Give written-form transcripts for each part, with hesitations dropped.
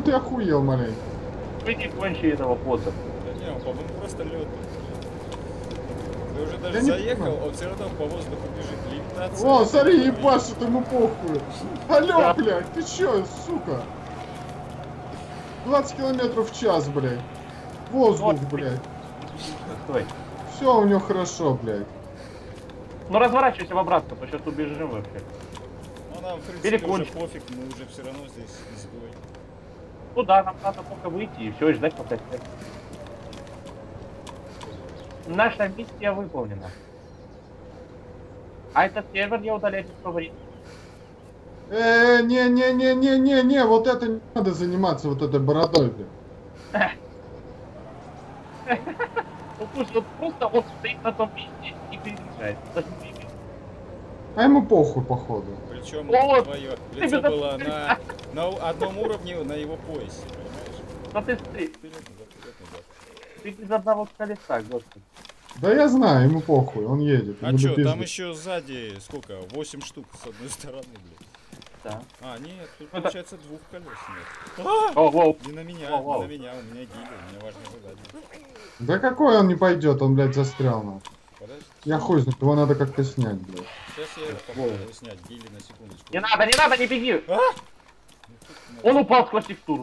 ты охуел маленько. Вы не кончили этого пота. Да не, он, по-моему, просто лед. Ты уже даже Я не заехал, понимаю. он все равно по воздуху бежит. Левитация. О, смотри, это ебашит, ему похуй. Алло, Да. блядь, ты чё, сука? 20 километров в час, блядь. Воздух, Вот. блядь. Стой. Все у него хорошо, блядь. Ну разворачивайся в обратно, то сейчас убежим вообще. Ну нам, в принципе, уже Перекончим. пофиг, мы уже все равно здесь изгой. Ну да, нам надо только выйти и все, и ждать пока. Наша миссия выполнена. А этот сервер не удалять из фаворит. Не, вот это не надо заниматься вот этой бородой, блядь. Ну слушай, вот просто он стоит на том месте и передвигается. Даже не двигается. А ему похуй, походу. Причем Вот. твое Ты лицо меня было на одном уровне на его поясе, понимаешь? Но ты смотри, Вперед, назад. ты без одного колеса, господи. Да я знаю, ему похуй, он едет. А ему до чё, там пизды. еще сзади сколько? 8 штук с одной стороны, блядь. Да. А, нет, тут Это- получается двух колес нет. А! О, воу. Не на меня, Воу, воу. не на меня, у меня гили, у меня важное задание. Да какой он не пойдет, он, блядь, застрял на. Подожди. Я хуй знает, его надо как-то снять, блядь. Сейчас я попробую снять гили на секундочку. Не надо, не беги! А! Ну, тут Он надо- упал сквозь текстуру.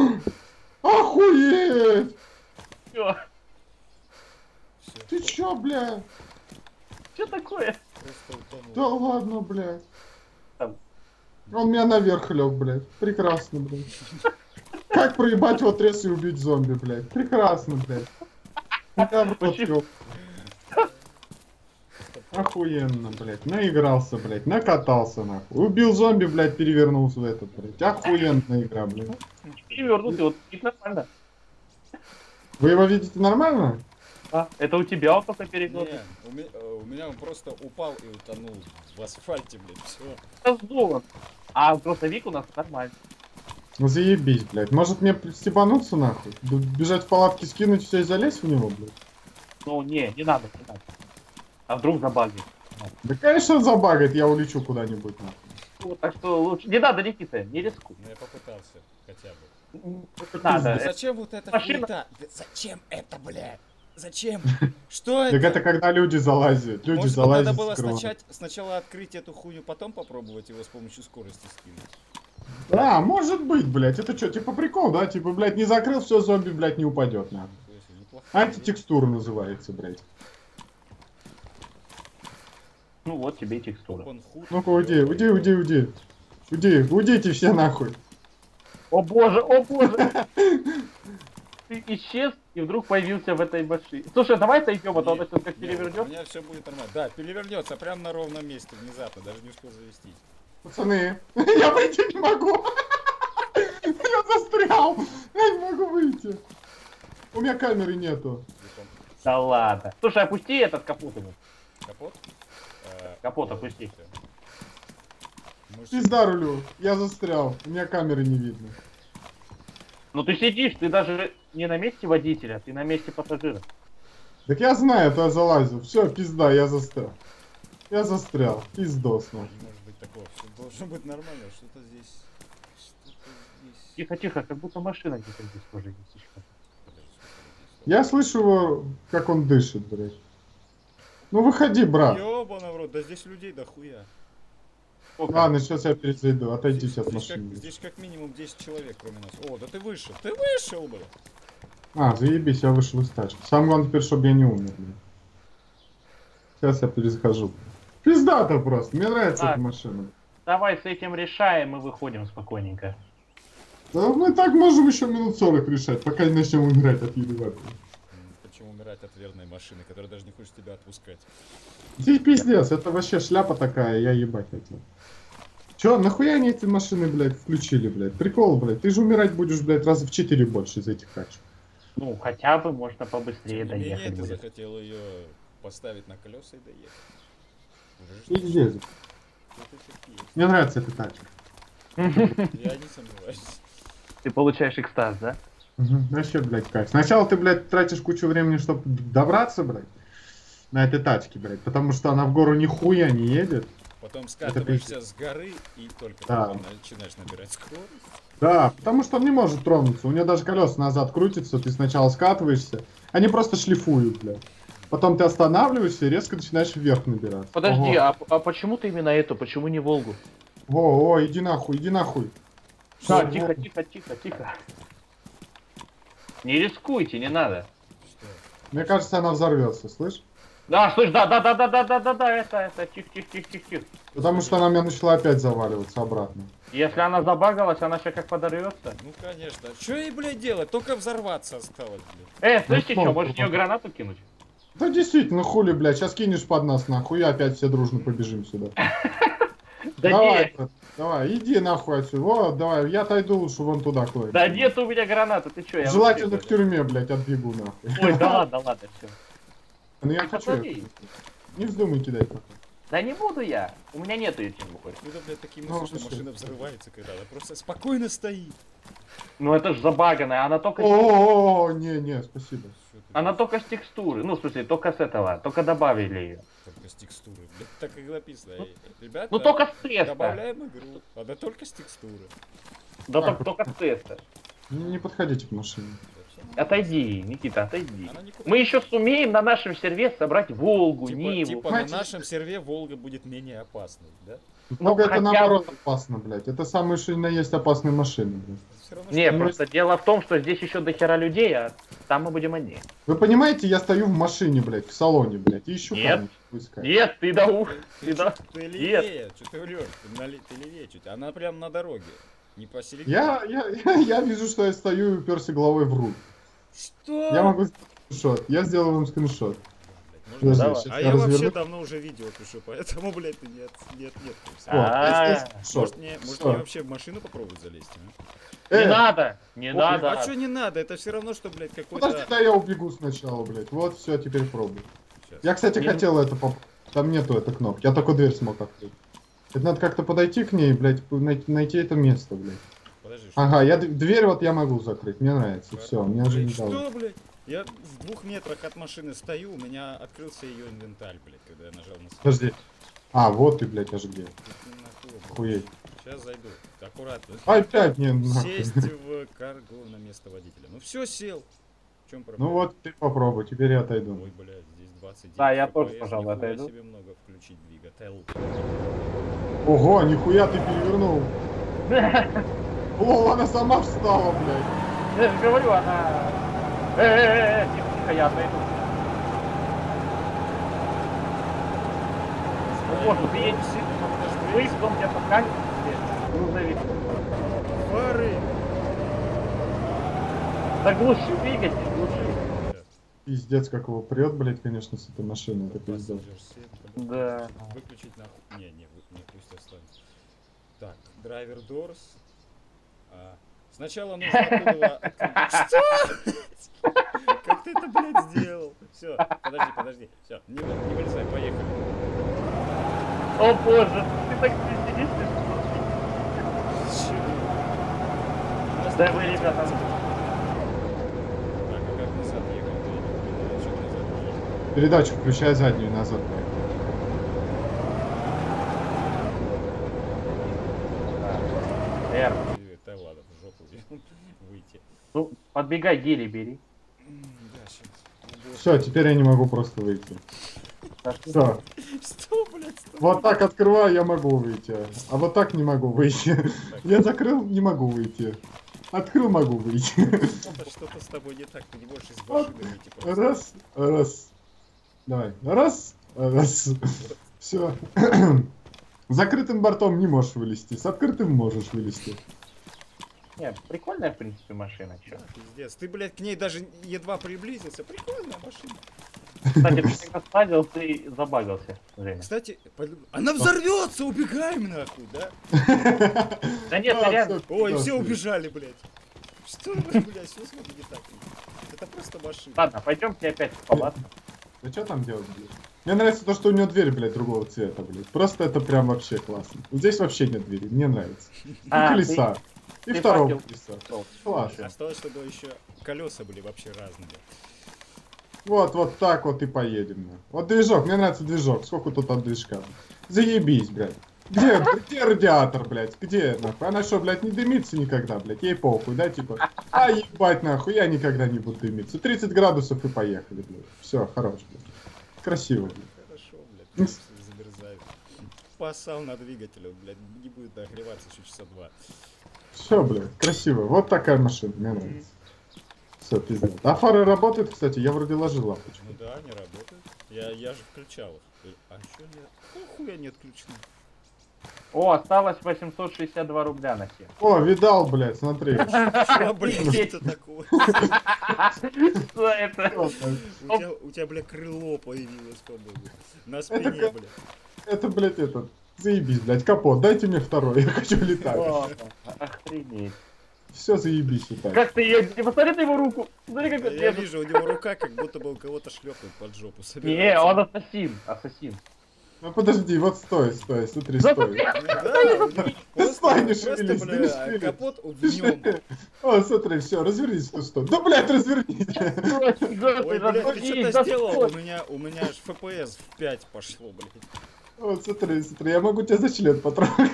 Охуеть! Всё. Всё, Ты чё, блядь? Что такое? просто утонул. Да ладно, блядь. Там. Он меня наверх лег, блядь. Прекрасно, блядь. Как проебать вот трес и убить зомби, блядь. Прекрасно, блядь. Я в рот Почему? ёб. Охуенно, блядь. Наигрался, блядь. Накатался, нахуй. Убил зомби, блядь, перевернулся в этот, блядь. Охуенная игра, блядь. Перевернутый, вот это нормально. Вы его видите нормально? А, это у тебя он только перевернутый. Не, у меня он просто упал и утонул в асфальте, блядь, все. Раздулан. А грузовик у нас нормально. Ну заебись, блядь. Может мне стебануться, нахуй? Бежать в палатки, скинуть все и залезть в него, блядь? Ну, не надо, не надо. А вдруг забагает? Да, конечно, он забагает, я улечу куда-нибудь, нахуй. Вот, так что лучше... Не надо, Никита, не рискуй. Ну я попытался хотя бы. Надо. Зачем вот эта машина- хуета? Да зачем это, блядь? Зачем? Что Так это это? когда люди залазят. Люди Может быть, залазят надо было с крова. сначала открыть эту хуйню, потом попробовать его с помощью скорости скинуть. Да, может быть, блядь. Это что, типа прикол, да? Типа, блядь, не закрыл, все, зомби, блядь, не упадет, нахуй. То есть неплохо. Антитекстура называется, блядь. Ну вот тебе и текстура. Ну-ка, уйди. Уйдите все нахуй. О боже, о боже! Ты исчез и вдруг появился в этой машине. Слушай, давай отойдем, а то она сейчас как У перевернет. меня все будет нормально. Да, перевернется прямо на ровном месте внезапно, даже не успел завестись. Пацаны, я выйти не могу. Я застрял. Я не могу выйти. У меня камеры нету. Да ладно. Слушай, опусти этот капот ему. Капот? Капот опусти. Мы ж- Пизда рулю. Я застрял. У меня камеры не видно. Ну ты сидишь, ты даже не на месте водителя, ты на месте пассажира. Так я знаю, то я залазил. Все, пизда, я застрял. Я застрял. Пиздос, нахуй. Не может быть такого. Все должно быть нормально. Что-то здесь... Что-то здесь... Тихо, тихо, как будто машина где-то здесь тоже есть еще. Подожди, сколько здесь? Я слышу его, как он дышит, блядь. Ну выходи, брат. Ёбаный в рот, да здесь людей дохуя. Сколько? Ладно, сейчас я перезайду. Отойдите от Здесь машины. здесь как минимум 10 человек, кроме нас. О, да ты вышел. Ты вышел, бля. А, заебись, я вышел из тачки. Самое главное теперь, чтобы я не умер, блядь. Сейчас я перезахожу. Пизда-то просто. Мне нравится Так. эта машина. Давай с этим решаем и выходим спокойненько. Да мы так можем еще минут 40 решать, пока не начнем умирать от еды воды. Почему умирать от верной машины, которая даже не хочет тебя отпускать? Ты пиздец, это вообще шляпа такая, я ебать хотел. Чё, нахуя они эти машины, блядь, включили, блядь? Прикол, блядь, ты же умирать будешь, блядь, раза в 4 больше из этих тачек. Ну, хотя бы можно побыстрее Тем не менее, доехать ты будет. захотел ее поставить на колеса и доехать. Уже ж Пиздец. что-то всё-таки есть. Мне нравится эта тачка. Я не сомневаюсь. Ты получаешь экстаз, да? Вообще, блядь, кайф. Сначала ты, блядь, тратишь кучу времени, чтобы добраться, блядь, на этой тачке, блядь, потому что она в гору нихуя не едет. Потом скатываешься с горы и только Да. потом начинаешь набирать скорость. Да, потому что он не может тронуться. У него даже колеса назад крутятся, ты сначала скатываешься. Они просто шлифуют, блядь. Потом ты останавливаешься и резко начинаешь вверх набирать. Подожди, Ого. а почему ты именно эту? Почему не Волгу? Во, иди нахуй, иди нахуй. Так, Во, тихо, во. тихо, тихо, тихо. Не рискуйте, не надо. Что? Мне кажется, она взорвется, слышь? Да, слышь, да, это, тихо. Потому что она меня начала опять заваливаться обратно. Если она забагалась, она сейчас как подорвется. Ну конечно. Что ей, блядь, делать? Только взорваться осталось, блядь. Слышите, Ну, что, что, может ее гранату кинуть? Да действительно, хули, блядь, сейчас кинешь под нас нахуй, и опять все дружно побежим сюда. Да Давай, нет, брат, давай, иди нахуй отсюда. Вот, давай, я отойду лучше вон туда куда-нибудь. да нет у меня гранаты, ты чё? Я Желательно вообще- в тюрьме, блядь, отбегу нахуй. Ой, да ладно, все. Ну я Ну, хочу. посмотри. Не вздумай кидать пока. Да не буду я, у меня нету этих букв. Ну да, блядь, такие Ну, мысли, что вообще. машина взрывается, когда она просто спокойно стоит. Ну это ж забаганная, О, не, спасибо. Что ты, она только с текстуры, ну в смысле, только с этого, только добавили ее. только с текстуры, блядь, так и написано. Ребята, Ну только с теста, добавляем игру. Она только с текстуры. да Так. только с теста. Не подходите к машине. Да, всё нормально. Отойди, Никита, отойди. Она никуда- Мы еще сумеем на нашем серве собрать Волгу, Типа, Ниву. типа на Понимаете, нашем серве Волга будет менее опасной, да? Много это хотя бы- наоборот опасно, блядь. Это самые что ни на есть опасные машины, блядь. Всё равно, Не, что- просто дело в том, что здесь еще до хера людей, а там мы будем одни. Вы понимаете, я стою в машине, блядь, в салоне, блядь, и ищу Нет. камень искать. Нет, ты да ух, ты да. Ты левее, что ты врешь? Ты левее чуть. Она прям на дороге. Не посередине. Я вижу, что я стою и уперся головой в руль. Что? Я могу сделать скриншот. Я сделаю вам скриншот. Блядь, можно- Подожди, давай. сейчас А я я вообще разверну. давно уже видео пишу, поэтому, блядь, ты нет. О, я сделал А, скриншот. Может Всё. мне вообще в машину попробовать залезть? А? Не Э, надо, не Ох, надо. А что не надо? Это все равно, что, блядь, Подожди, какой-то... да я убегу сначала, блядь. Вот, все, теперь пробуй. Щас. Я, кстати, Не- хотел это Там нету этой кнопки. Я только дверь смог открыть. Это надо как-то подойти к ней, блядь, найти это место, блядь. Подожди, что? Ага, дверь вот я могу закрыть, мне нравится, все, мне уже не Блядь, дало. что, блядь? Я в 2 метрах от машины стою, у меня открылся ее инвентарь, блядь, когда я нажал на Подожди. Вот ты, блядь, аж где. Охуеть. Сейчас зайду. Аккуратно. Опять не нахуй. Сесть в каргу на место водителя. Ну все, сел. В чем проблема? Ну вот, ты попробуй, теперь я отойду. Ой, блядь, здесь 29 Да, я FPS, тоже, пожалуй, нихуя отойду. себе много включить двигатель. Ого, нихуя ты перевернул. О, она сама встала, блядь. Я же говорю, она... Тихо, я отойду. Ну, может, ты едешь, выйдешь, он тебя подкатит, грузовик. Фары! Заглуши двигатель, глуши. Пиздец, как его прет, блядь, конечно, с этой машины, это пиздец. Да. Выключить нахуй. Не, пусть останется. Так, драйвер doors. Сначала нужно оттуда... Что? Как ты это, блядь, сделал? Все, подожди. Все, не вылезай, поехали. О боже, ты так сидишь, да вы, ребята, Так, а как назад ехать? Я не понимаю, что назад ехать. Передачу включай заднюю и назад. Эр, Да ладно, в жопу выйти. ну, подбегай, гели бери. Да, сейчас. Все, теперь я не могу просто выйти. Да, Все. Что, блядь, что? Вот так открываю, я могу выйти. А вот так не могу выйти. Я закрыл, не могу выйти. Открыл, могу выйти. Что-то с тобой не так, ты не можешь из машины выйти просто. Раз. Давай. Раз. Все. С закрытым бортом не можешь вылезти. С открытым можешь вылезти. Нет, прикольная, в принципе, машина, чё. Пиздец, ты, блядь, к ней даже едва приблизился. Прикольная машина. Кстати, ты когда ставил, ты забагался, Женя. Кстати, она взорвется, убегаем нахуй, да? Да нет, Да, реально. всё, Ой, да, все всё. убежали, блядь. Что вы, блядь, что с вами не так? Это просто машина. Ладно, пойдемте опять в палатку. Да что там делать, блядь? Мне нравится то, что у него дверь, блядь, другого цвета, блядь. Просто это прям вообще классно. Здесь вообще нет двери, мне нравится. И колеса. И ты второго факел. колеса. Классно. Осталось, чтобы еще колеса были вообще разные. Вот так вот и поедем. Вот движок, мне нравится движок. Сколько тут от движка? Заебись, блядь. Где радиатор, блядь? Где, нахуй? Она что, блядь, не дымится никогда, блядь? Ей похуй, да, типа? А ебать, нахуй, я никогда не буду дымиться. 30 градусов и поехали, блядь. Все, хорош, блядь. Красиво, блядь. Хорошо, блядь, замерзает. Поссал на двигателе, блядь, не будет нагреваться еще часа 2. Все, блядь, красиво. Вот такая машина, мне нравится. Все, пиздец. А фары работают, кстати? Я вроде ложил лампочку. Ну да, они работают. Я же включал их. А что нет? Хуя не отключено. О, осталось 862 рубля на всех. О, видал, блядь, смотри. Что, блядь, это такое? Что это? У тебя, бля, крыло появилось, по-моему. На спине, как- бля. Это, блядь, этот. Заебись, блядь, капот. Дайте мне второй, я хочу летать. О, охренеть. Все заебись летать. Как ты ее... Посмотри на его руку. Смотри, как он Я держит. вижу, у него рука, как будто бы он кого-то шлепнуть под жопу Не, собирается. он ассасин. Ассасин. Ну подожди, вот стой, смотри, стой. Да, у него Ты стой, не просто, шевелись, ты не бля, шевелись. капот в нем. О, смотри, все, развернись в ту сторону. Да, блядь, развернись. Ой, блядь, ты что-то сделал? У меня аж FPS в 5 пошло, блядь. Вот, смотри, я могу тебя за член потрогать.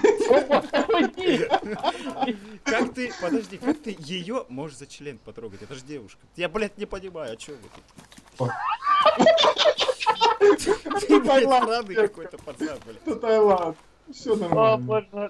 Как ты, подожди, как ты ее можешь за член потрогать? Это же девушка. Я, блядь, не понимаю, о чем вы тут? Ты, блядь, странный какой-то пацан, блядь. Это Таиланд. Все О, нормально. боже.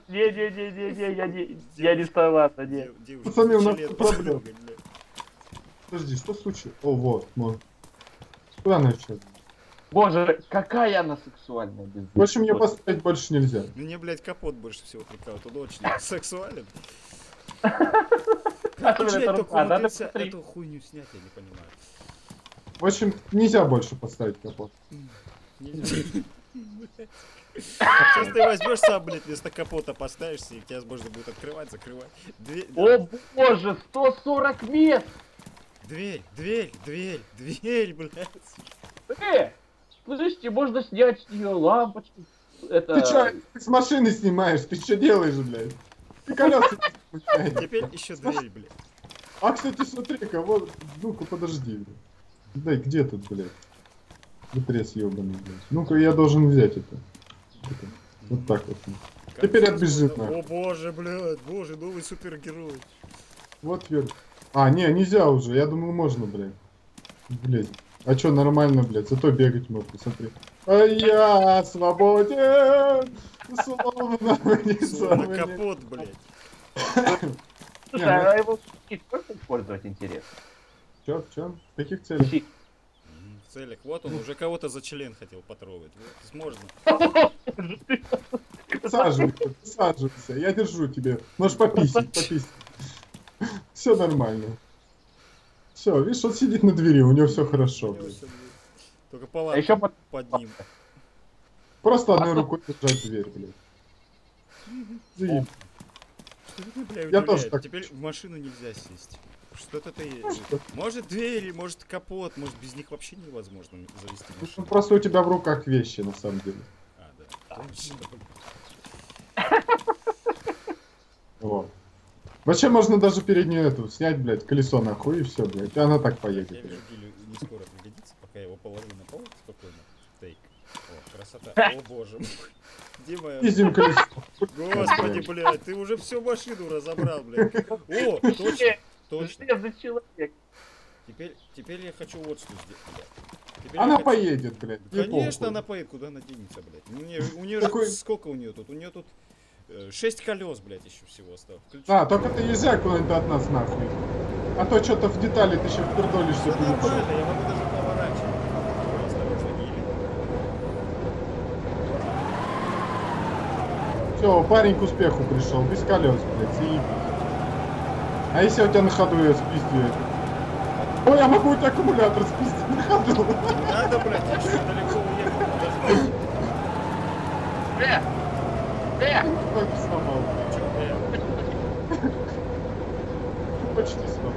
Я не согласна, не. Девушка, Пацаны, у нас член проблемы. потрогать, блядь. Подожди, что случилось? О, вот, можно. Куда начать? Боже, какая она сексуальная. без Больше мне вот. поставить больше нельзя. Мне, блядь, капот больше всего прикалывает. Он очень сексуален. Как Особенно ты, эта блядь, только рука, надо умудрился посмотреть. эту хуйню снять, я не понимаю. В общем, нельзя больше поставить капот. Сейчас ты возьмешь сам, блядь, вместо капота поставишься, и тебя можно будет открывать, закрывать. О боже, 140 мест! Дверь, блядь. Слышите, можно снять с нее лампочку. Это... Ты чё, ты с машины снимаешь? Ты что делаешь, блядь? Ты колеса не включаешь. Теперь еще дверь, блядь. А, кстати, смотри-ка, вот, ну-ка, подожди. Дай, где тут, блядь? Вытрес ёбаный, блядь. Ну-ка, я должен взять это. Вот так вот. Теперь отбежит, нахуй. О боже, блядь, боже, новый супергерой. Вот вверх. А, не, нельзя уже. Я думал, можно, блядь. Блядь. А чё, нормально, блядь. Зато бегать можно, смотри. А я свободен, словно Словно мне. капот, блядь. Слушай, а его щит можно использовать, интересно? Чё, в чём? В каких целях? Щит. В целях, вот он уже кого-то за член хотел потрогать. Вот, можно. Присаживайся, я держу тебе. Можешь пописать. Все нормально. Все, видишь, он сидит на двери, у него все хорошо, блядь. Только А палатка еще под ним. Просто одной рукой держать дверь, блядь. Заеб. Что ты, бля, Я тоже удивляет? так Теперь в машину нельзя сесть. Что-то ты... Что? Может двери, может капот, может без них вообще невозможно завести Ну, машину. просто у тебя в руках вещи, на самом деле. А, да. Точно. Вот. Вообще можно даже переднюю эту снять, блядь, колесо нахуй и все, блядь. И она так Я поедет, вижу, блядь. Гилю не скоро пригодится, пока я его положу на пол спокойно. Тейк. О, красота. О боже мой. Дима, Ездим колесо. господи, блядь, ты уже всю машину разобрал, блядь. О, точно, точно. Железный человек. Теперь я хочу вот что сделать, блядь. Теперь Она я хочу- поедет, блядь. не Конечно, похуй. она поедет, куда она денется, блядь. У нее Такой- сколько у нее тут? У нее тут 6 колес, блядь, еще всего осталось. Включи. А, только ты езжай куда-нибудь от нас нахуй. А то что-то в детали ты еще впердолишься. Все нормально, я могу даже поворачивать. Ой, осторожно, Гиля. Все, парень к успеху пришел, без колес, блядь, заебись. А если я у тебя на ходу я спиздю? Ой, я могу у тебя аккумулятор спиздить на ходу. Не надо, блядь, я что, далеко уехал? Подожди. Ой, сломал. Чё, Почти сломал.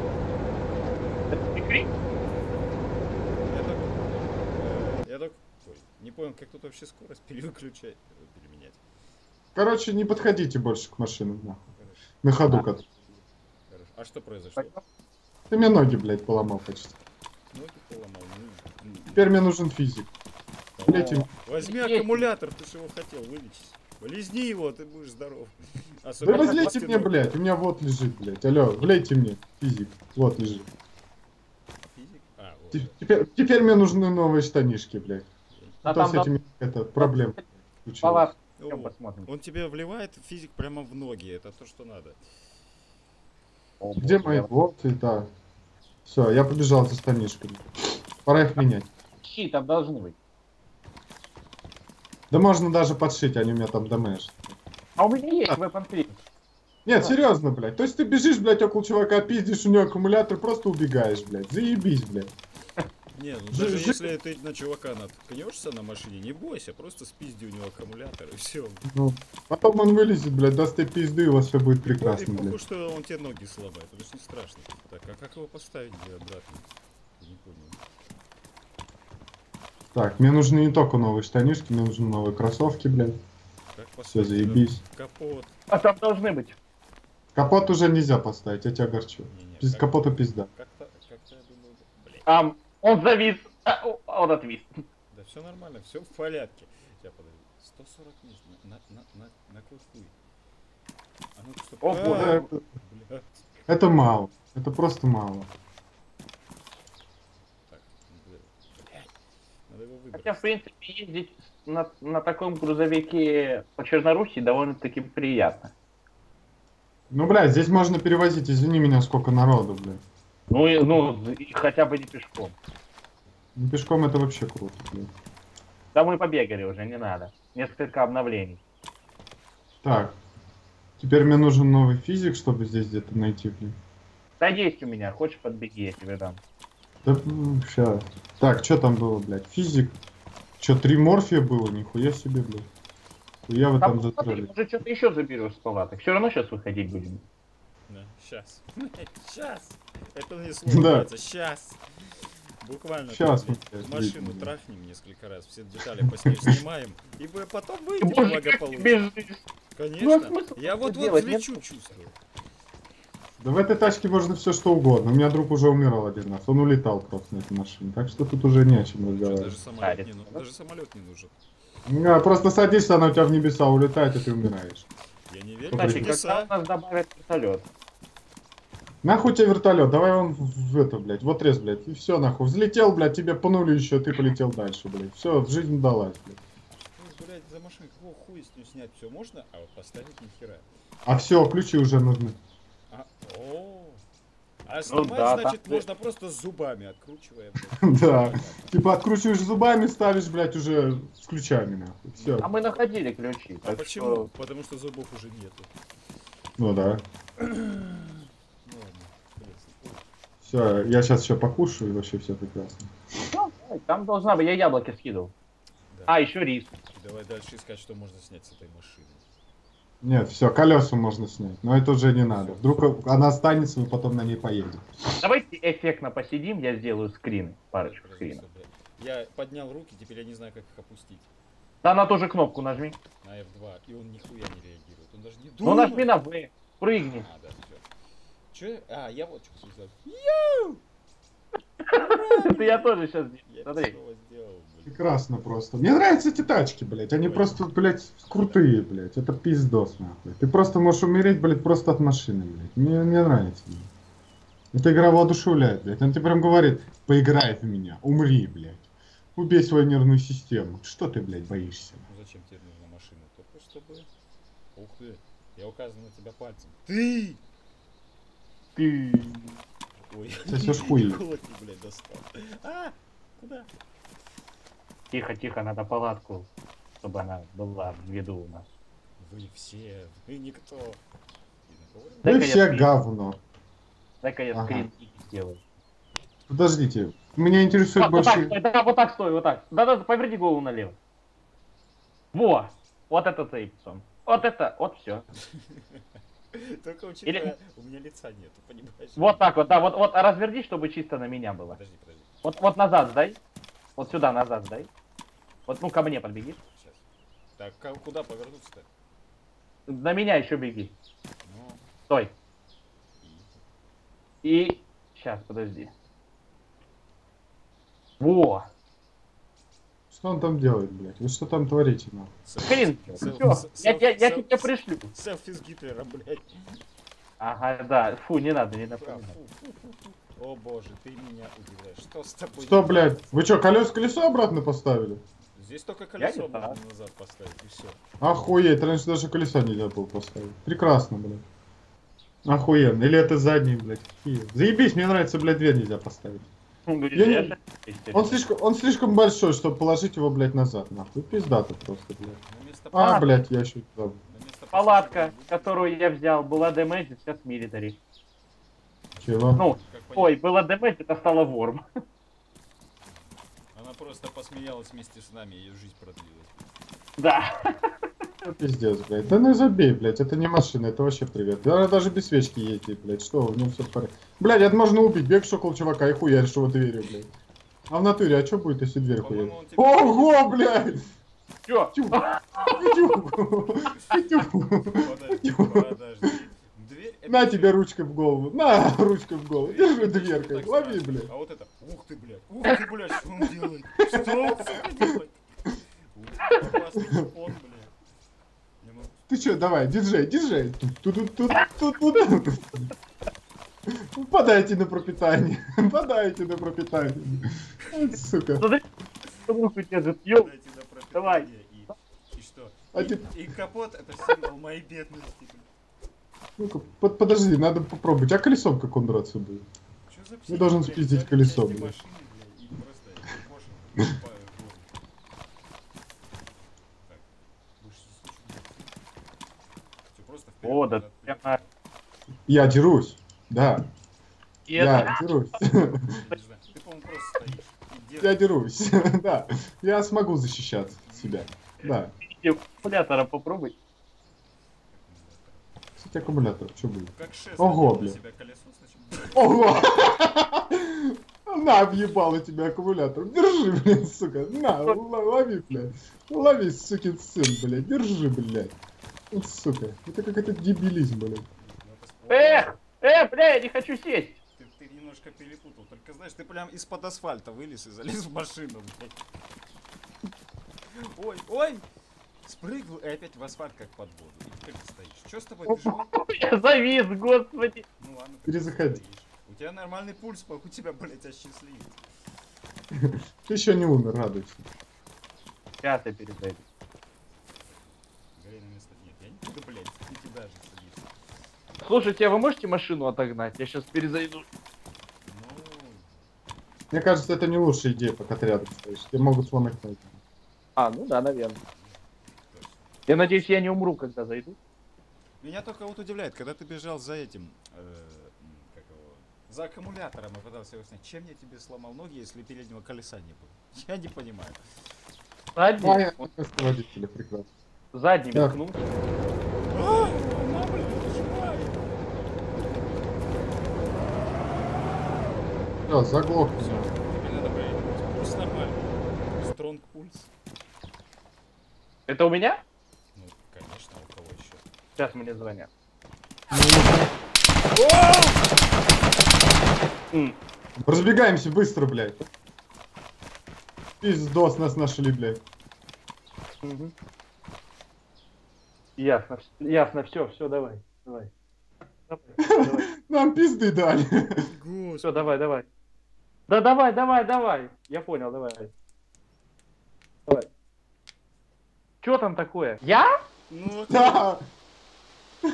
Я только... Ой, не понял, как тут вообще скорость переключать, переменять. Короче, не подходите больше к машинам, нахуй. Хорошо, На ходу кататься. хорошо. А что произошло? Ты мне ноги, блядь, поломал почти. Ноги поломал. Теперь мне нужен физик. Блядь, Возьми аккумулятор, ты же его хотел вылечить. Лизни его, ты будешь здоров. Да Особенно возлейте мне, пластинок. блядь, у меня вот лежит, блядь. Алло, влейте мне, физик. Вот лежит. Физик? А, вот. Теперь мне нужны новые штанишки, блядь. А А то там с этими это проблем случилось. палат. О, Посмотрим. он тебе вливает физик прямо в ноги, это то, что надо. О, Где боже, мои я- боты, да. Все, я побежал за штанишками. Пора их менять. Щи там должны быть. Да можно даже подшить, они у меня там дэмэдж. А у меня есть weapon 3. Нет, серьезно, блядь. То есть ты бежишь, блядь, около чувака, пиздишь у него аккумулятор, просто убегаешь, блядь. Заебись, блядь. Не, ну Жи- даже жи- если ты на чувака наткнешься на машине, не бойся, просто спизди у него аккумулятор и все. Ну, потом он вылезет, блядь, даст тебе пизды, и у вас все будет И прекрасно, похуй, блядь. что он тебе ноги сломает, это же не страшно. Так, а как его поставить где обратно? Я не понял. Так, мне нужны не только новые штанишки, мне нужны новые кроссовки, блядь. Как Все, поставить заебись. капот? А там должны быть. Капот уже нельзя поставить, я тебя огорчу. Не-не, Без как- капота пизда. Как-то я думаю, блядь. Он завис. Он отвис. Да все нормально, все в порядке. Сейчас подожди. 140 мест на какой хуй? А ну стоп. О, боже. Блядь. Это мало. Это просто мало. Так, блядь. Надо его выбрать. Хотя, в принципе, ездить на таком грузовике по Черноруссии довольно-таки приятно. Ну, блядь, здесь можно перевозить, извини меня, сколько народу, блядь. Ну, хотя бы не пешком. Ну, пешком это вообще круто, блядь. Да мы побегали уже, не надо. Несколько обновлений. Так. Теперь мне нужен новый физик, чтобы здесь где-то найти, блядь. Да есть у меня, хочешь подбеги, я тебе дам. Да, щас. Так, что там было, блядь? Физик. Что, 3 морфия было? Нихуя себе, блядь. Хуя вы там Смотри, затрали. может что-то еще заберешь с палаток. Все равно сейчас выходить будем. Да, сейчас. Сейчас. Это мне слово Да. нравится. Сейчас. Буквально Щас так, мы, блядь, блядь, машину выйдем. трахнем несколько раз, все детали по ней снимаем, и потом выйдем Боже, как ты благополучно. бежишь. Конечно. Ну, а смысл Я это вот-вот делать? взлечу, чувствую. Да в этой тачке можно все что угодно. У меня друг уже умирал один раз. Он улетал просто на этой машине. Так что тут уже не о чем Что, разговаривать. даже самолет не нужен. Просто садишься, она у тебя в небеса улетает, и ты умираешь. Я не верю в Кстати, когда небеса. у нас добавят вертолет? Нахуй тебе вертолет, давай он в это, блядь, вот рез, блядь, и все, нахуй. Взлетел, блядь, тебе пнули еще, ты полетел дальше, блядь. Все, жизнь далась, блядь. Ну, блядь, за машину какого хуя с нее снять все можно, а вот поставить нихера. А все, ключи уже нужны. А, а снимать, да, значит, так- можно просто зубами откручивая, блядь. Да. Типа откручиваешь зубами, ставишь, блядь, уже с ключами, нахуй. Все. А мы находили ключи. А так почему? что- Потому что зубов уже нету. Ну да. Ну ладно, блядь. Все, я сейчас еще покушаю, и вообще все прекрасно. Ну, там должна быть, я яблоки скидывал. Да. А, еще рис. И давай дальше искать, что можно снять с этой машины. Нет, все, колеса можно снять, но это уже не надо. Вдруг она останется, мы потом на ней поедем. Давайте эффектно посидим, я сделаю скрины. Парочку скринов. Я поднял руки, теперь я не знаю, как их опустить. Да на ту же кнопку нажми. На F2, и он нихуя не реагирует. Он даже не Ну думает. нажми на V. Прыгни. А, да, все. Че? А, я вот что сделал. Это я тоже сейчас Я сделаю. Смотри. снова сделал, блин. Прекрасно просто. Мне нравятся эти тачки, блядь. Они Ой. просто, блядь, крутые, блядь. Это пиздос, нахуй. Ты просто можешь умереть, блядь, просто от машины, блядь. Мне нравится, блядь. Эта игра воодушевляет, блядь. Он тебе прям говорит, поиграй в меня, умри, блядь. Убей свою нервную систему. Что ты, блядь, боишься? Ну зачем тебе нужна машина? Только чтобы... Ух ты, я указываю на тебя пальцем. Ты! Ты. Ой, Сосёшь хуй. кулаки, блядь, достал. А! Куда? Тихо, тихо, надо палатку, чтобы она была в виду у нас. Вы все, вы никто. Вы Дай-ка я все скрин. говно. Дай-ка я Ага. скрин сделаю. Подождите. Меня интересует Вот так больше... стой, да, вот так стой, вот так. Да-да, поверни голову налево. Во! Вот это цейпсон. Вот это, вот все. Только учитывая, Или- у меня лица нету, понимаешь? Вот так вот, да, вот разверни, чтобы чисто на меня было. Подожди. Вот назад сдай. Вот сюда назад сдай. Вот, ну ко мне подбеги. Сейчас. Так, куда повернуться-то? На меня еще беги. Ну, Стой. и... И... Сейчас, подожди. Во! Что он там делает, блядь? Вы что там творите, нахуй? Хрен, всё, я тебе пришлю. Селфи с Гитлером, блядь. Ага, да, фу, не надо, не напоминай. О боже, ты меня удивляешь. Что с тобой? Что, блядь? Вы что, колесо обратно поставили? Здесь только Я колесо не можно знаю. назад поставить, и все. Охуеть, раньше даже колеса нельзя было поставить. Прекрасно, блядь. Охуенно. Или это задний, блядь. Какие? Заебись, мне нравится, блядь, дверь нельзя поставить. Я не- Он слишком большой, чтобы положить его, блядь, назад, нахуй. Пиздато просто, блядь. На место А, блядь, я еще туда. на место Палатка, посадки которую я взял, была демеджит, сейчас милитари. Чего? Ну, как ой, понятно. была демеджит, а стала ворм. Она просто посмеялась вместе с нами, ее жизнь продлилась. Да. Пиздец, блядь. Да ну забей, блядь. Это не машина, это вообще привет. Она даже без свечки ездит, блядь. Что, у него все в порядке. Блядь, это можно убить. Бег шокол чувака и хуяришь его дверью, блядь. А в натуре, а что будет, если дверь хуярит? По-моему, он тебе... Ого, блядь! Чё? Тю! Тю! Подожди, подожди. Дверь... это На всё. тебе ручкой в голову. На, ручкой в голову. Держи Это дверкой. так Лови, страшно. блядь. А вот это... Ух ты, блядь, что он делает? Что он, сука, делает? Опасный типон, блядь. Не могу. Ты чё, давай, диджей. Тут. Подайте на пропитание. Подайте на пропитание. Вот, сука. Смотри, руку держит, ёл. Дайте на пропитание. Давай. И что? А И- ты- И капот это символ моей бедности. блядь. Ну-ка, подожди, надо попробовать. А колесом как он драться будет? Чё за Я психи, должен блядь, спиздить взяли колесо, части блядь. машины, блядь, и просто ебошат, покупают город. Так, больше здесь ничего нет. Всё, просто вперед, О, да, назад, вперед. прямо... Я дерусь. Да, И я дерусь. Я не знаю, ты, по-моему, просто стоишь. И Я держишь. дерусь. Да, я смогу защищать себя. Да. аккумулятора попробуй. Кстати, аккумулятор, что будет? Как шест Ого, надел на блядь. себя колесо, значит, Ого! На, въебало тебе аккумулятор. Держи, блядь, сука. На, лови, блядь. Лови, сукин сын, блядь. Держи, блядь. Вот, сука. Это какой-то дебилизм, блядь. Бля, я не хочу сесть. Ты немножко перепутал. Только знаешь, ты прям из-под асфальта вылез и залез в машину, блядь. Ой, ой! Спрыгнул и опять в асфальт как под воду. И теперь ты стоишь. Что с тобой? Ты живой? Я завис, господи. Ну ладно, ты Перезаходи. стоишь. У тебя нормальный пульс, у тебя, блядь, осчастливит. Ты еще не умер, радуйся. Сейчас я перезайду. Говори на место. Нет, я не буду, блядь, ты туда же садись. Слушайте, а вы можете машину отогнать? Я сейчас перезайду. Ну, Мне кажется, это не лучшая идея, пока ты рядом стоишь. Тебе могут сломать ноги. А, ну да, наверное. точно. Я надеюсь, я не умру, когда зайду. Меня только вот удивляет, когда ты бежал за этим, как его, за аккумулятором и пытался его снять. Чем я тебе сломал ноги, если переднего колеса не было? Я не понимаю. Задний, А, я вот просто водителя прекрасно. задний Так. метнул. Она, блин, живая. Все, заглох. Все, теперь надо проверить. Пульс нормальный. Стронг пульс. Это у меня? Ну, конечно, у кого еще? Сейчас мне звонят. М, Разбегаемся быстро, блядь. Пиздос нас нашли, блядь. мгм. Ясно, все, давай. Давай. Нам пизды дали. Все, давай. Да давай. Я понял, давай. Что там такое? Я? Ну, Да. о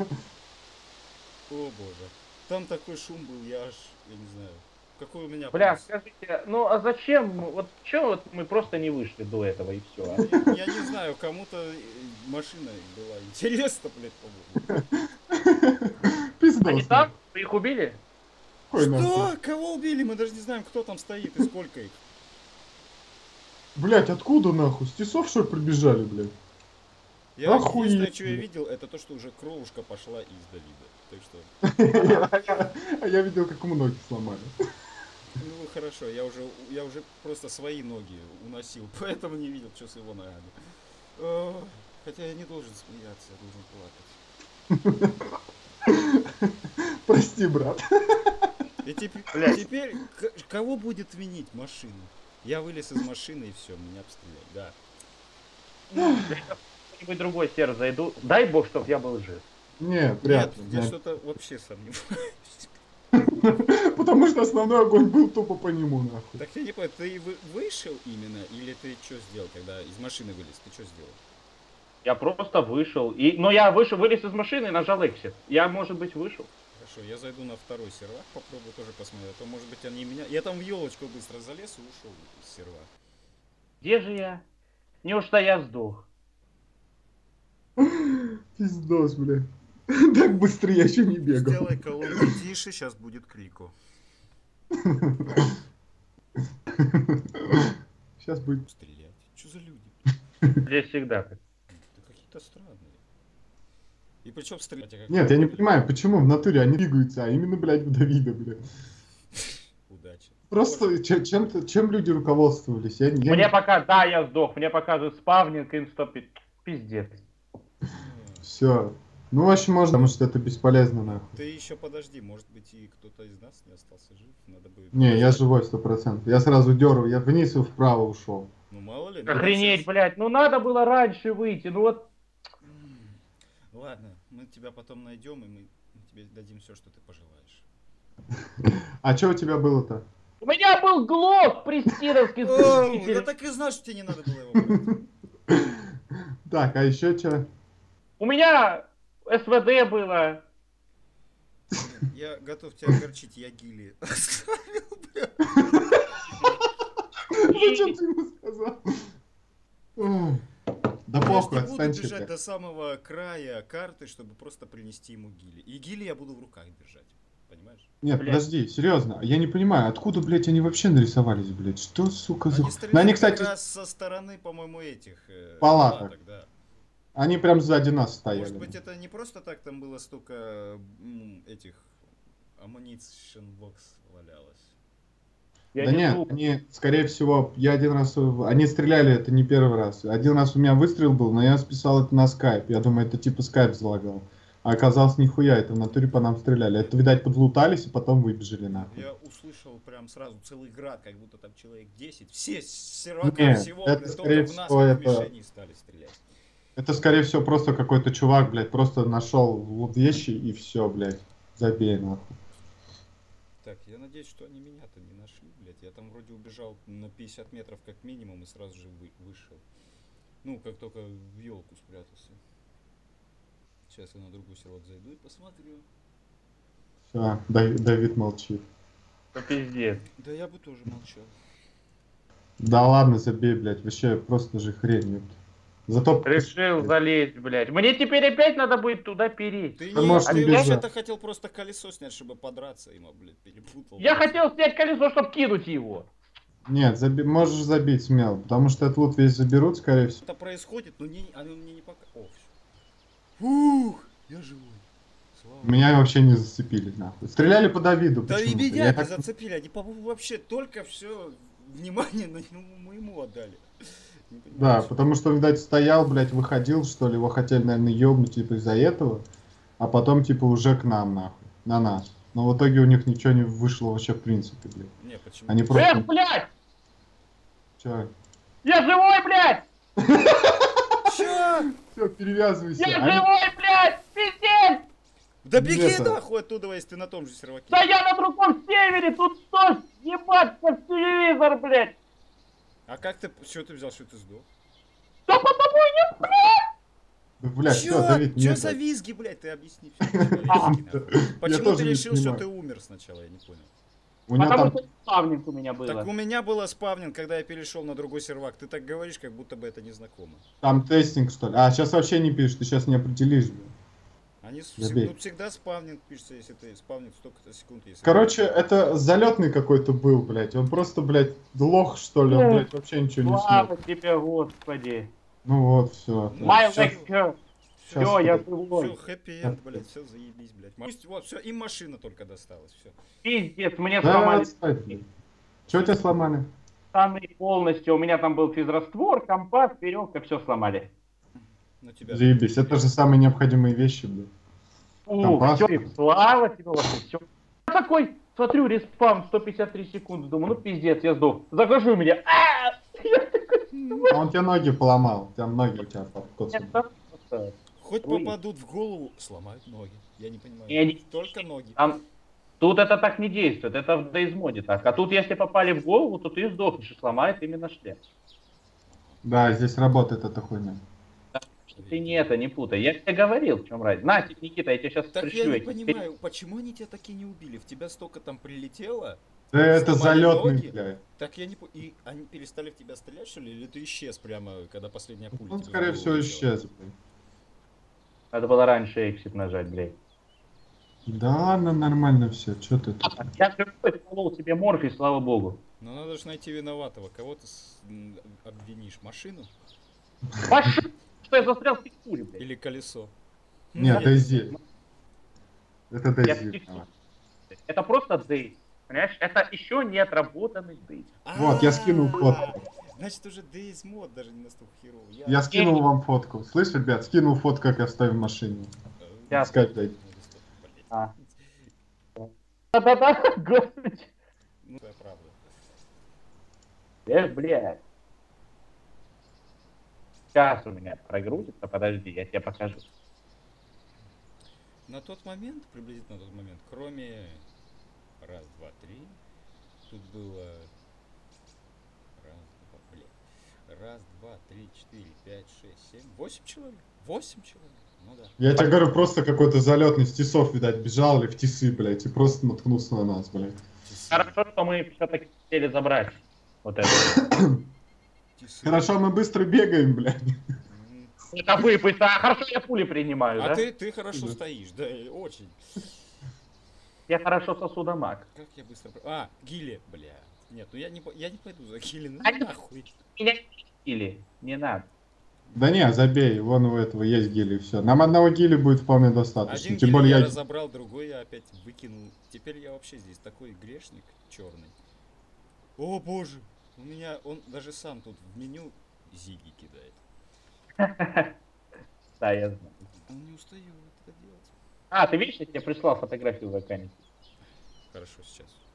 боже. Там такой шум был, я не знаю. Какой у меня Бля, пульс? скажите, ну а зачем? Вот что вот мы просто не вышли до этого и все. Я не знаю, кому-то машина была интересна, блядь, по-моему. Пиздос. Они там? Вы их убили? Какой нахуй? Что? Кого убили? Мы даже не знаем, кто там стоит и сколько их. Блять, откуда нахуй? С тесов что ли прибежали, блядь? Я Охуеть, единственное, что я блядь. видел, это то, что уже кровушка пошла из Давида. Так что, А я видел, как ему ноги сломали. ну хорошо, я уже просто свои ноги уносил, поэтому не видел, что с его ногами. Хотя я не должен смеяться, я должен плакать. Прости, брат. И Блядь. теперь кого будет винить машину? Я вылез из машины и все, меня обстреляли, да. Какой-нибудь другой сервер зайду. Дай бог, чтоб я был жив. Нет, вряд ли. Я что-то вообще сомневаюсь. Потому что основной огонь был тупо по нему, нахуй. Так я не понял, ты вышел именно, или ты что сделал, когда из машины вылез? Ты что сделал? Я просто вышел. Но я вышел, вылез из машины и нажал exit. Я, может быть, вышел. Хорошо, я зайду на второй сервак, попробую тоже посмотреть. А то, может быть, они меня... Я там в елочку быстро залез и ушел из сервака. Где же я? Неужто я сдох? Пиздос, бля. Так быстро я еще не бегал. Сделай колонку тише, сейчас будет крику. Сейчас будет. Стрелять. Что за люди? Здесь всегда так. Да какие-то странные. И причем стрелять... Нет, я не понимаю, почему в натуре они двигаются, а именно, блядь, в Давида, бля. Удачи. Просто чем люди руководствовались? Мне пока, да, я сдох. Мне показывают спавнинг, инстопит. Пиздец. Все. Ну, в общем, можно, потому что это бесполезно, нахуй. Ты еще подожди, может быть и кто-то из нас не остался жив, надо будет... Не, я живой 100%. Я сразу деру, я вниз и вправо ушел. Ну мало ли. Охренеть, сейчас... блядь. Ну надо было раньше выйти. Ну вот. Ладно, мы тебя потом найдем, и мы тебе дадим все, что ты пожелаешь. А что у тебя было-то? У меня был глок престидовский. Я так и знал, что тебе не надо было его брать. Так, а еще что? У меня СВД было. Я готов тебя огорчить, я гили. Зачем ты ему сказал? Ой. Да похуй, Я не буду отстаньте, бежать бля. до самого края карты, чтобы просто принести ему гили. И гили я буду в руках держать. Понимаешь? Нет, Блядь. подожди, серьезно, я не понимаю, откуда, блядь, они вообще нарисовались, блядь? Что, сука, за... Они Ну, стреляли они, как кстати, раз со стороны, по-моему, этих Палаток. да. они прям сзади нас стояли. Может быть, это не просто так там было столько этих ammunition box валялось. Я Да не нет, думал. они, скорее всего, я один раз... Они стреляли, это не первый раз. Один раз у меня выстрел был, но я списал это на скайп. Я думаю, это типа скайп залагал. А оказалось, нихуя, это в натуре по нам стреляли. Это, видать, подлутались и потом выбежали нахуй. Я услышал прям сразу целый град, как будто там человек 10. Все с сервака Нет, всего, это, блядь, скорее только в нас всего, как в это- мишени стали стрелять. Это, скорее всего, просто какой-то чувак, блядь, просто нашел вещи и все, блядь. Забей, нахуй. Так, я надеюсь, что они меня-то не нашли, блядь. Я там вроде убежал на 50 метров как минимум и сразу же вышел. Ну, как только в елку спрятался. Сейчас я на другой сервак зайду и посмотрю. Все, Давид молчит. Ну, пиздец. Да я бы тоже молчал. Да ладно, забей, блядь, вообще просто же хрень, ёпта. Зато... Решил залезть, блядь. Мне теперь опять надо будет туда переть. Ты Да не, может, ты не бежать. вообще-то хотел просто колесо снять, чтобы подраться ему, блядь, перепутал. Я хотел снять колесо, чтобы кинуть его. Нет, можешь забить смело, потому что этот лут весь заберут, скорее всего. Это происходит, но оно мне не пока... О, всё. Фух, я живой. Слава Богу. Меня вообще не зацепили, нахуй. Стреляли по Давиду, Да и почему-то. меня Я не так- зацепили, они, по-моему, вообще только все внимание на моему отдали. Не понимаю, Да, что- потому что он, видать, стоял, блядь, выходил, что ли, его хотели, наверное, ёбнуть, типа, из-за этого, а потом, типа, уже к нам, нахуй, на нас. Но в итоге у них ничего не вышло вообще в принципе, блядь. Не, почему? Они просто... Эх, блядь! Чё? Я живой, блядь! Чё? Все, перевязывайся. Я Они- живой, блядь! Пиздец! Да беги Это- нахуй оттуда, если ты на том же серваке. Да я на другом севере! Тут что, ебаться в телевизор, блядь! А как ты, что ты взял, что ты сдох? Да потому не, блядь! Да, блядь, Чё? все, Давид, Чё нет. за визги, блядь, ты объясни всё по-человечески, нахуй. Почему тоже ты не решил, что понимаю. ты умер сначала, я не понял. У него Потому там... что спавнинг у меня было. Так у меня было спавнинг, когда я перешел на другой сервак. Ты так говоришь, как будто бы это незнакомо. Там тестинг, что ли? А, сейчас вообще не пишешь, ты сейчас не определишь, блядь. Они Забей. ну, всегда спавнинг пишется, если ты спавнинг столько-то секунд. Если Короче, это залетный какой-то был, блядь. Он просто, блядь, лох, что ли, он, блядь, вообще ничего не Слава смог. тебе, Господи. Ну вот, все. Ну, My щас- leg. Щас Все, я это- живой. Все, хэппи-энд, блядь, все заебись, блядь. Пусть, вот, все, им машина только досталась, все. Пиздец, мне Да, сломали отстань, блядь. Чё тебя сломали? штаны полностью. У меня там был физраствор, компас, веревка, все сломали. На тебя. Заебись, это же самые необходимые вещи, блядь. Компас. Все, слава тебе, Господи. Всё. Такой Смотрю, респаун 153 секунды. Думаю, ну пиздец, я сдох. Захожу меня. А он тебе ноги поломал. Ноги у тебя подкоцаны. Хоть Ой. попадут в голову, сломают ноги. Я не понимаю. Не, Только ноги. Тут это так не действует, это в Дейзмоде так. А тут, если попали в голову, то ты сдохнешь и сломает именно шлем. Да, здесь работает эта хуйня. Ты не это не путай. Я тебе говорил, в чем разница. На, Никита, я тебе сейчас Так пришлю. я не эти понимаю, почему они тебя таки не убили? В тебя столько там прилетело? Да это сломали залетный, ноги? блядь. Так я не И они перестали в тебя стрелять, что ли? Или ты исчез прямо, когда последняя пуля Он, тебе в скорее голову всего, влетела? исчез, блядь. Надо было раньше эксит нажать, блядь. Да ладно, нормально все. Че ты тут? Я живой, колол тебе морфий, слава богу. Ну надо же найти виноватого. Кого ты обвинишь? Машину? Пошел, что я застрял в текстуре, блядь. Или колесо? Нет, Дейзи. Это Я в Дейзи. текстуре. Это просто Дейз. Понимаешь? Это еще не отработанный Дейз. Вот, я скинул фотку. Значит, уже Days мод даже не настолько херовый. Я скинул вам фотку. Слышь, ребят, скинул фотку, как я стою в машине. Я- Скайп дайте. А. Да-да-да, господи. Ну, это правда. Блядь. Сейчас у меня прогрузится, подожди, я тебе покажу. На тот момент, приблизительно на тот момент, кроме раз, два, три, тут было раз, два, три, четыре, пять, шесть, семь, 8 человек. 8 человек. Ну да. Я тебе говорю, просто какой-то залетный с тесов, видать, бежал или в тесы, блядь, и просто наткнулся на нас, блядь. Хорошо, что мы все-таки хотели забрать вот это. Тисы. Хорошо, мы быстро бегаем, блядь. Это выпасть, а хорошо я пули принимаю, А да? ты хорошо Да. стоишь, да, очень. Я хорошо сосу дамаг. Как я быстро... Гили, бля. Нет, ну я не пойду за Гили, ну А нахуй. Меня или не надо. Да не, забей, вон у этого есть гили, все. Нам одного гили будет вполне достаточно. Один Тем гиль более я я... разобрал, другой я опять выкинул. Теперь я вообще здесь такой грешник черный. О боже! У меня он даже сам тут в меню зиги кидает. Да, я знаю. Он не устает это делать. А, ты видишь, я тебе прислал фотографию в экране. Хорошо, сейчас.